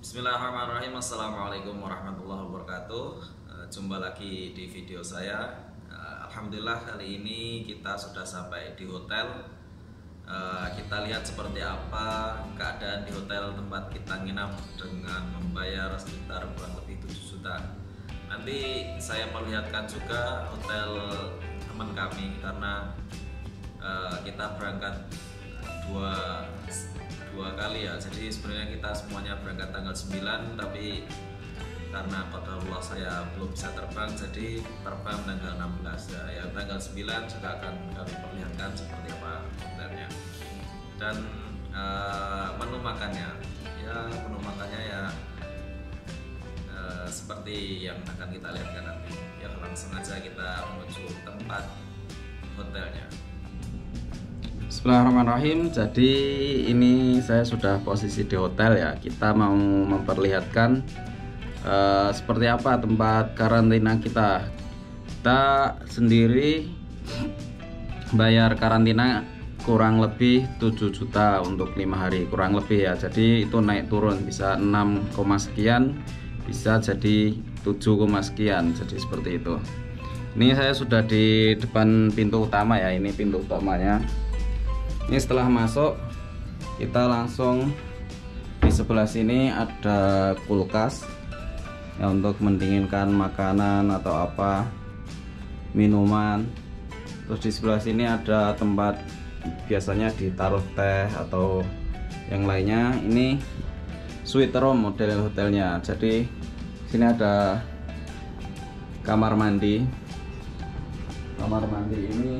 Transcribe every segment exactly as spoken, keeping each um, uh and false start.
Bismillahirrahmanirrahim. Assalamualaikum warahmatullahi wabarakatuh. Eh, Jumpa lagi di video saya. Eh, Alhamdulillah kali ini kita sudah sampai di hotel. Eh, Kita lihat seperti apa keadaan di hotel tempat kita nginap dengan membayar sekitar kurang lebih tujuh juta. Nanti saya perlihatkan juga hotel teman kami karena eh, kita berangkat dua dua kali ya, jadi sebenarnya kita semuanya berangkat tanggal sembilan, tapi karena qadarullah saya belum bisa terbang, jadi terbang tanggal enam belas ya. Yang tanggal sembilan juga akan kami perlihatkan seperti apa hotelnya dan uh, menu makannya ya menu makannya ya uh, seperti yang akan kita lihatkan nanti ya. Langsung aja kita menuju tempat hotelnya. Bismillahirrahmanirrahim. Jadi ini saya sudah posisi di hotel ya. Kita mau memperlihatkan uh, seperti apa tempat karantina kita. Kita sendiri bayar karantina kurang lebih tujuh juta untuk lima hari kurang lebih ya. Jadi itu naik turun, bisa enam, sekian, bisa jadi tujuh, sekian. Jadi seperti itu. Ini saya sudah di depan pintu utama ya. Ini pintu utamanya. Ini setelah masuk kita langsung di sebelah sini ada kulkas ya untuk mendinginkan makanan atau apa minuman. Terus di sebelah sini ada tempat biasanya ditaruh teh atau yang lainnya. Ini suite room model hotelnya. Jadi sini ada kamar mandi. Kamar mandi ini,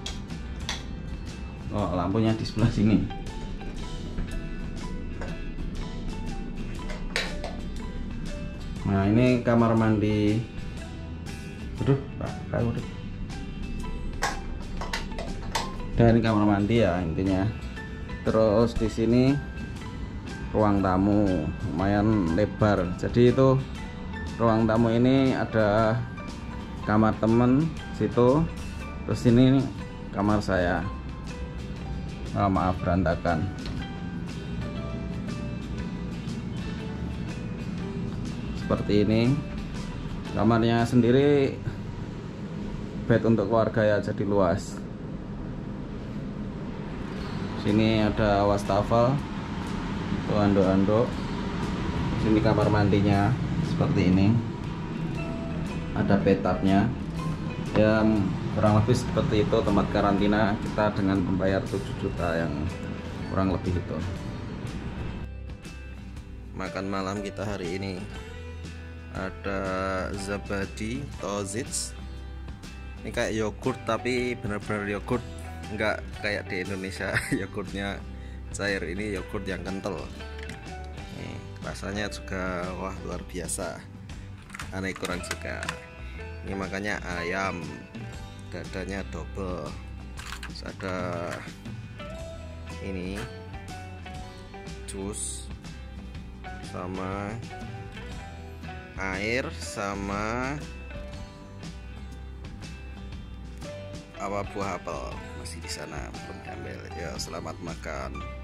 oh, lampunya di sebelah sini. Nah, ini kamar mandi. Aduh, kayak udah. Dan kamar mandi ya intinya. Terus di sini ruang tamu lumayan lebar. Jadi itu ruang tamu ini ada kamar temen situ. Terus ini kamar saya. Oh, maaf berantakan. Seperti ini kamarnya sendiri, bed untuk keluarga ya, jadi luas. Sini ada wastafel, tuh anduk-anduk. Sini kamar mandinya seperti ini, ada bathtubnya ya. Kurang lebih seperti itu tempat karantina kita dengan membayar tujuh juta yang kurang lebih itu. Makan malam kita hari ini ada zabadi tozits. Ini kayak yogurt tapi benar-benar yogurt, nggak kayak di Indonesia yogurtnya cair. Ini yogurt yang kental. Nih, rasanya juga wah luar biasa, aneh kurang suka. Ini makanya ayam, dadanya double. Terus ada ini jus sama air sama apa buah apel masih di sana belum diambil ya. Selamat makan.